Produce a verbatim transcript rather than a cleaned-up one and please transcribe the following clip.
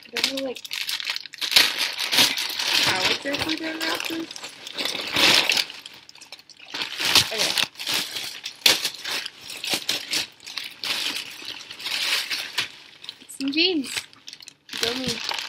I don't know, like, how exactly to unwrap this. Okay. Some jeans. Go me.